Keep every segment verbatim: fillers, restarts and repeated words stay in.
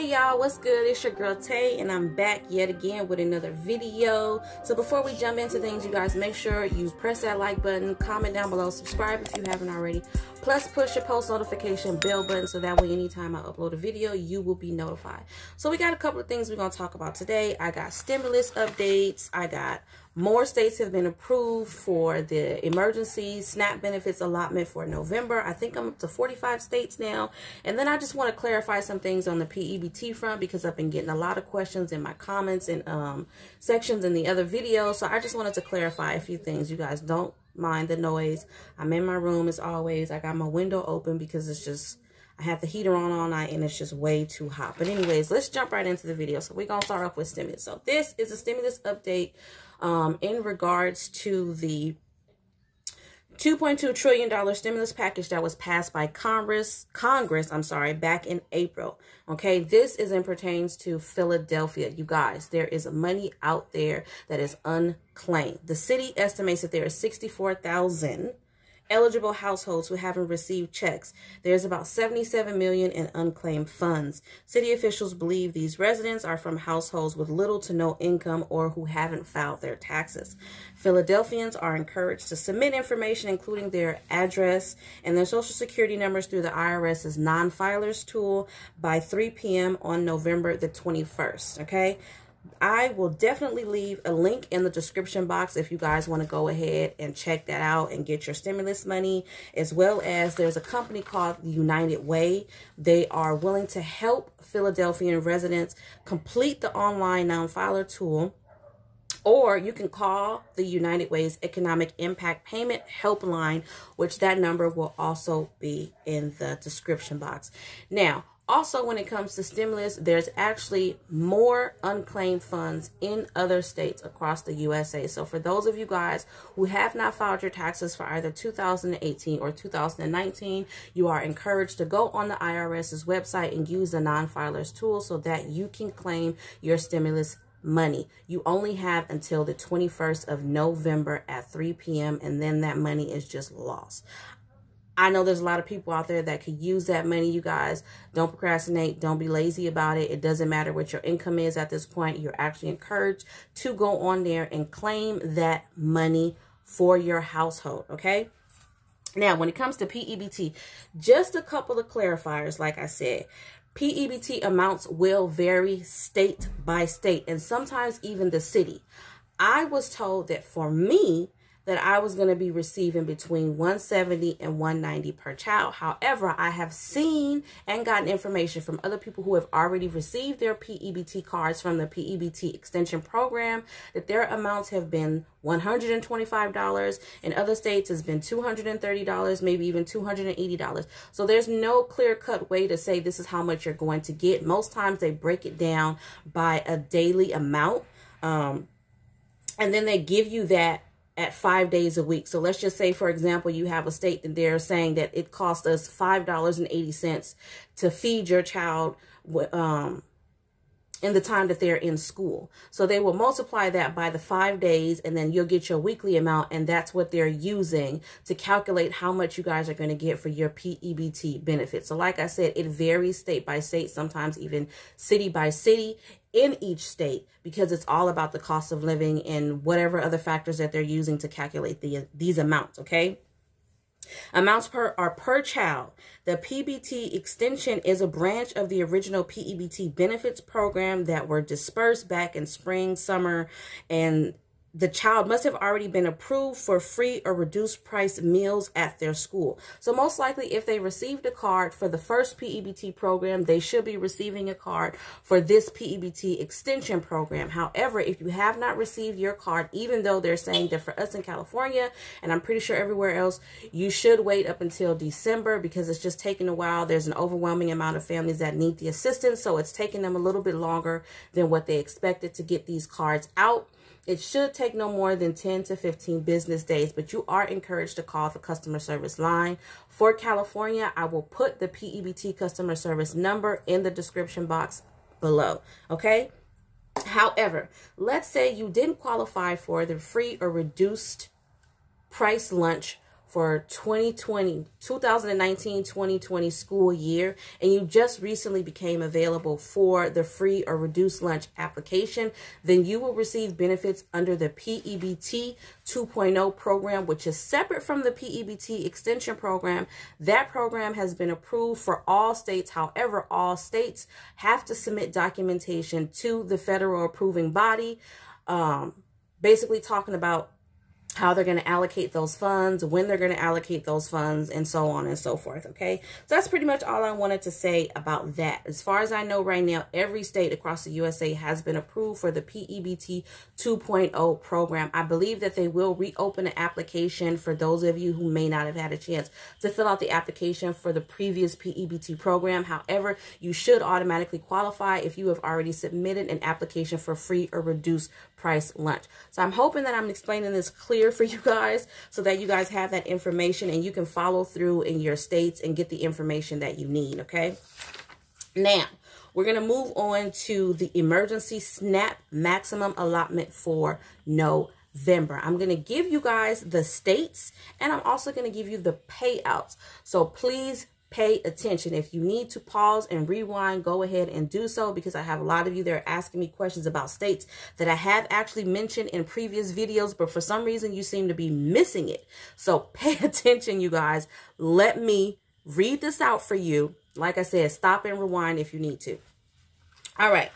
Hey y'all, what's good? It's your girl Tay, and I'm back yet again with another video. So before we jump into things, you guys, make sure you press that like button, comment down below, subscribe if you haven't already, plus push your post notification bell button so that way anytime I upload a video, you will be notified. So we got a couple of things we're going to talk about today. I got stimulus updates. I got more states have been approved for the emergency SNAP benefits allotment for November. I think I'm up to forty-five states now. And then I just want to clarify some things on the P E B T front because I've been getting a lot of questions in my comments and um, sections in the other videos. So I just wanted to clarify a few things. You guys don't mind the noise. I'm in my room as always. I got my window open because it's just, I have the heater on all night and it's just way too hot. But anyways, let's jump right into the video. So we're going to start off with stimulus. So this is a stimulus update um, in regards to the two point two trillion dollar stimulus package that was passed by Congress, Congress, I'm sorry, back in April. Okay, this is in pertains to Philadelphia. You guys, there is money out there that is unclaimed. The city estimates that there are sixty-four thousand eligible households who haven't received checks. There's about seventy-seven million in unclaimed funds. City officials believe these residents are from households with little to no income or who haven't filed their taxes. Philadelphians are encouraged to submit information, including their address and their social security numbers through the IRS's non-filers tool by three p m on November the twenty-first. Okay. I will definitely leave a link in the description box if you guys want to go ahead and check that out and get your stimulus money, as well as there's a company called United Way. They are willing to help Philadelphian residents complete the online non-filer tool, or you can call the United Way's Economic Impact Payment Helpline, which that number will also be in the description box. Now, also, when it comes to stimulus, there's actually more unclaimed funds in other states across the U S A. So for those of you guys who have not filed your taxes for either two thousand eighteen or two thousand nineteen, you are encouraged to go on the IRS's website and use the non-filers tool so that you can claim your stimulus money. You only have until the twenty-first of November at three p m and then that money is just lost. I know there's a lot of people out there that could use that money. You guys, don't procrastinate. Don't be lazy about it. It doesn't matter what your income is at this point. You're actually encouraged to go on there and claim that money for your household. Okay. Now, when it comes to P E B T, just a couple of clarifiers. Like I said, P E B T amounts will vary state by state and sometimes even the city. I was told that for me, that I was going to be receiving between one seventy and one ninety per child. However, I have seen and gotten information from other people who have already received their P E B T cards from the P E B T extension program that their amounts have been one hundred twenty-five dollars. In other states, it's been two hundred thirty dollars, maybe even two hundred eighty dollars. So there's no clear-cut way to say this is how much you're going to get. Most times they break it down by a daily amount, um, and then they give you that at five days a week. So let's just say, for example, you have a state that they're saying that it costs us five dollars and eighty cents to feed your child um, in the time that they're in school. So they will multiply that by the five days and then you'll get your weekly amount. And that's what they're using to calculate how much you guys are going to get for your P E B T benefits. So like I said, it varies state by state, sometimes even city by city in each state, because it's all about the cost of living and whatever other factors that they're using to calculate the, these amounts. Okay. Amounts per are per child. The P B T extension is a branch of the original P E B T benefits program that were dispersed back in spring, summer, and the child must have already been approved for free or reduced price meals at their school. So most likely if they received a card for the first P E B T program, they should be receiving a card for this P E B T extension program. However, if you have not received your card, even though they're saying that for us in California, and I'm pretty sure everywhere else, you should wait up until December because it's just taking a while. There's an overwhelming amount of families that need the assistance. So it's taking them a little bit longer than what they expected to get these cards out. It should take no more than ten to fifteen business days, but you are encouraged to call the customer service line. For California, I will put the P E B T customer service number in the description box below, okay? However, let's say you didn't qualify for the free or reduced price lunch for twenty twenty, twenty nineteen twenty twenty school year, and you just recently became available for the free or reduced lunch application, then you will receive benefits under the P E B T two point oh program, which is separate from the P E B T extension program. That program has been approved for all states. However, all states have to submit documentation to the federal approving body, um, basically talking about how they're going to allocate those funds, when they're going to allocate those funds, and so on and so forth, okay? So that's pretty much all I wanted to say about that. As far as I know right now, every state across the U S A has been approved for the P E B T two point oh program. I believe that they will reopen an application for those of you who may not have had a chance to fill out the application for the previous P E B T program. However, you should automatically qualify if you have already submitted an application for free or reduced price lunch. So I'm hoping that I'm explaining this clear for you guys so that you guys have that information and you can follow through in your states and get the information that you need, okay? Now, we're going to move on to the emergency SNAP maximum allotment for November. I'm going to give you guys the states, and I'm also going to give you the payouts. So please pay attention. If you need to pause and rewind, go ahead and do so, because I have a lot of you that are asking me questions about states that I have actually mentioned in previous videos, but for some reason you seem to be missing it. So pay attention, you guys. Let me read this out for you. Like I said, stop and rewind if you need to. All right.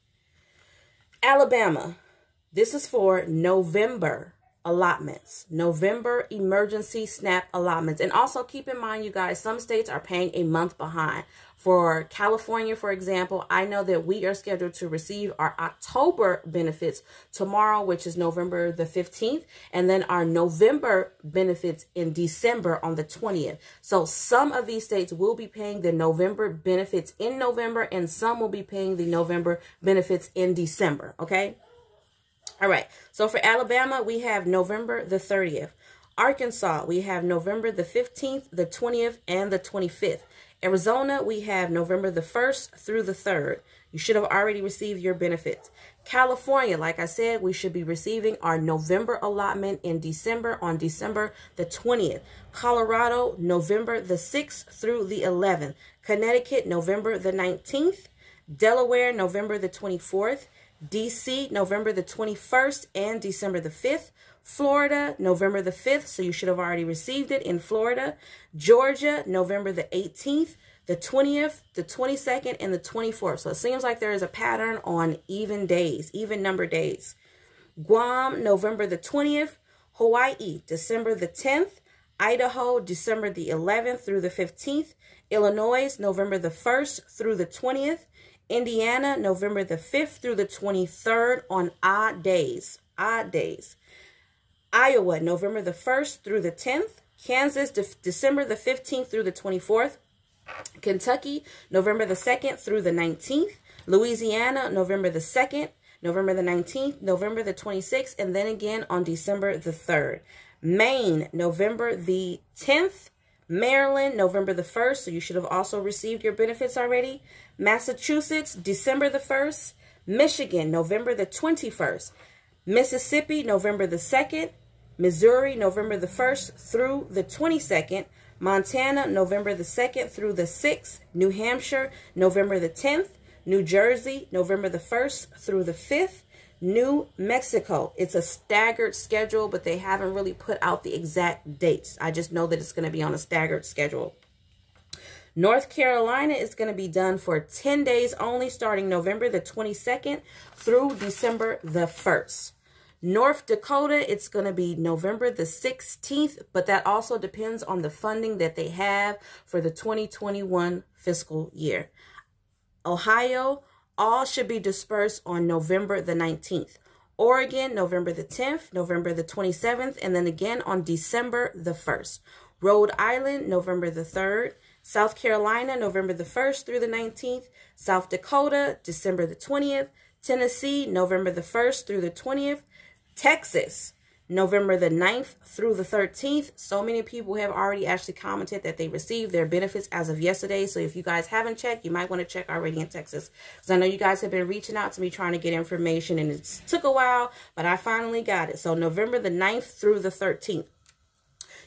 Alabama. This is for November allotments, November emergency SNAP allotments. And also keep in mind, you guys, some states are paying a month behind. For California, for example, I know that we are scheduled to receive our October benefits tomorrow, which is November the fifteenth, and then our November benefits in December on the twentieth. So some of these states will be paying the November benefits in November, and some will be paying the November benefits in December, okay? All right, so for Alabama, we have November the thirtieth. Arkansas, we have November the fifteenth, the twentieth, and the twenty-fifth. Arizona, we have November the first through the third. You should have already received your benefits. California, like I said, we should be receiving our November allotment in December on December the twentieth. Colorado, November the sixth through the eleventh. Connecticut, November the nineteenth. Delaware, November the twenty-fourth. D C, November the twenty-first and December the fifth. Florida, November the fifth, so you should have already received it in Florida. Georgia, November the eighteenth, the twentieth, the twenty-second, and the twenty-fourth. So it seems like there is a pattern on even days, even number days. Guam, November the twentieth. Hawaii, December the tenth. Idaho, December the eleventh through the fifteenth. Illinois, November the first through the twentieth. Indiana, November the fifth through the twenty-third on odd days, odd days. Iowa, November the first through the tenth. Kansas, de December the fifteenth through the twenty-fourth. Kentucky, November the second through the nineteenth. Louisiana, November the second, November the nineteenth, November the twenty-sixth, and then again on December the third. Maine, November the tenth. Maryland, November the first, so you should have also received your benefits already. Massachusetts, December the first. Michigan, November the twenty-first. Mississippi, November the second. Missouri, November the first through the twenty-second. Montana, November the second through the sixth. New Hampshire, November the tenth. New Jersey, November the first through the fifth. New Mexico, it's a staggered schedule, but they haven't really put out the exact dates. I just know that it's going to be on a staggered schedule. North Carolina is going to be done for ten days only, starting November the twenty-second through December the first. North Dakota, it's going to be November the sixteenth, but that also depends on the funding that they have for the twenty twenty-one fiscal year. Ohio, all should be dispersed on November the nineteenth. Oregon, November the tenth, November the twenty-seventh, and then again on December the first. Rhode Island, November the third. South Carolina, November the first through the nineteenth. South Dakota, December the twentieth. Tennessee, November the first through the twentieth. Texas, November the ninth through the thirteenth. So many people have already actually commented that they received their benefits as of yesterday. So if you guys haven't checked, you might want to check already in Texas. Because I know you guys have been reaching out to me trying to get information, and it took a while, but I finally got it. So November the ninth through the thirteenth.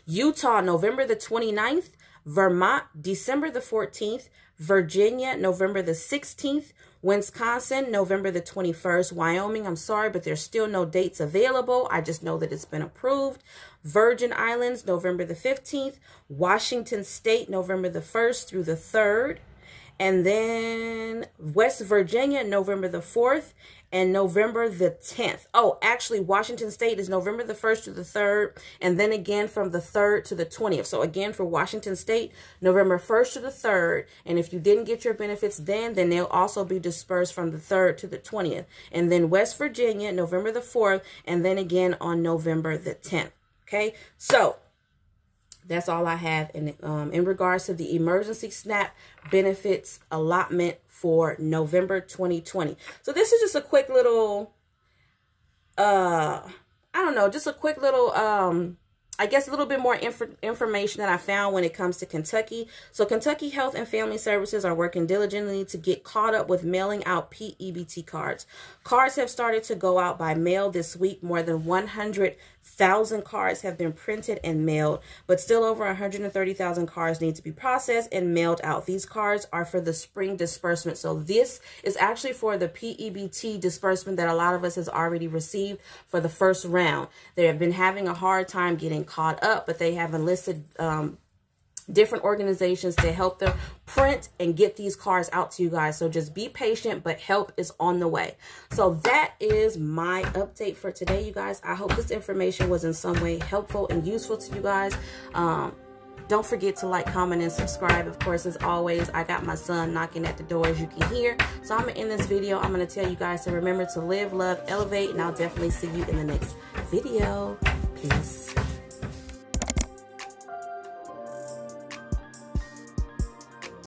Utah, November the twenty-ninth. Vermont, December the fourteenth. Virginia, November the sixteenth. Wisconsin, November the twenty-first. Wyoming, I'm sorry, but there's still no dates available. I just know that it's been approved. Virgin Islands, November the fifteenth. Washington State, November the first through the third. And then West Virginia, November the fourth and November the tenth. Oh, actually, Washington State is November the first to the third, and then again from the third to the twentieth. So again, for Washington State, November first to the third. And if you didn't get your benefits then, then they'll also be dispersed from the third to the twentieth. And then West Virginia, November the fourth, and then again on November the tenth. Okay, so that's all I have in um, in regards to the emergency SNAP benefits allotment for November twenty twenty. So this is just a quick little, uh, I don't know, just a quick little, um, I guess a little bit more inf information that I found when it comes to Kentucky. So Kentucky Health and Family Services are working diligently to get caught up with mailing out P E B T cards. Cards have started to go out by mail this week. More than one hundred thousand cards have been printed and mailed, but still over one hundred thirty thousand cards need to be processed and mailed out. These cards are for the spring disbursement. So this is actually for the P E B T disbursement that a lot of us has already received for the first round. They have been having a hard time getting caught up, but they have enlisted um, different organizations to help them print and get these cards out to you guys. So just be patient, but help is on the way. So that is my update for today, you guys. I hope this information was in some way helpful and useful to you guys. Um, don't forget to like, comment, and subscribe. Of course, as always, I got my son knocking at the door, as you can hear. So I'm going to end this video. I'm going to tell you guys to remember to live, love, elevate, and I'll definitely see you in the next video. Peace.